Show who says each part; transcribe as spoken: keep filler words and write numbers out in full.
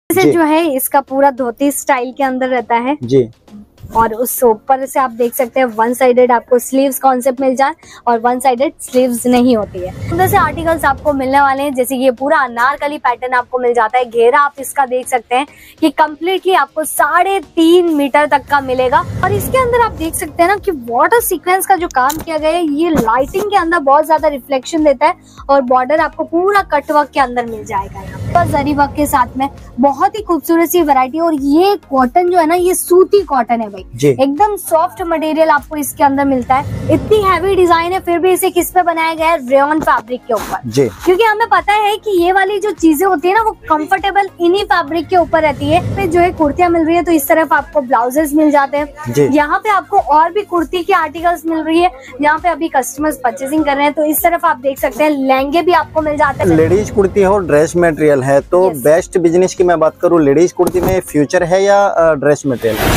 Speaker 1: से जो है इसका पूरा धोती स्टाइल के अंदर रहता है जी। और उस ऊपर से आप देख सकते हैं वन साइडेड आपको स्लीव्स कॉन्सेप्ट मिल जाए और वन साइडेड स्लीव्स नहीं होती है। सुंदर से आर्टिकल्स आपको मिलने वाले हैं, जैसे ये पूरा अनारकली पैटर्न आपको मिल जाता है। घेरा आप इसका देख सकते हैं कि कम्प्लीटली आपको साढ़े तीन मीटर तक का मिलेगा। और इसके अंदर आप देख सकते हैं ना कि वाटर सीक्वेंस का जो काम किया गया है ये लाइटिंग के अंदर बहुत ज्यादा रिफ्लेक्शन देता है। और बॉर्डर आपको पूरा कट वर्क के अंदर मिल जाएगा यहाँ पर जरी वर्क के साथ में। बहुत ही खूबसूरत सी वैरायटी। और ये कॉटन जो है ना ये सूती कॉटन है भाई, एकदम सॉफ्ट मटेरियल आपको इसके अंदर मिलता है। इतनी हैवी डिजाइन है फिर भी इसे किस पे बनाया गया है, रेयन फैब्रिक के ऊपर, क्योंकि हमें पता है कि ये वाली जो चीजें होती है ना वो कंफर्टेबल इन्हीं फैब्रिक के ऊपर रहती है। फिर जो है कुर्तियां मिल रही है तो इस तरफ आपको ब्लाउजेस मिल जाते हैं। यहाँ पे आपको और भी कुर्ती की आर्टिकल्स मिल रही है। यहाँ पे अभी कस्टमर्स परचेसिंग कर रहे हैं तो इस तरफ आप देख सकते हैं लहंगे भी आपको मिल जाते हैं।
Speaker 2: लेडीज कुर्ती है और ड्रेस मटेरियल है तो बेस्ट बिजनेस की मैं बात करूँ, लेडीज कुर्ती में फ्यूचर है या ड्रेस मटेरियल?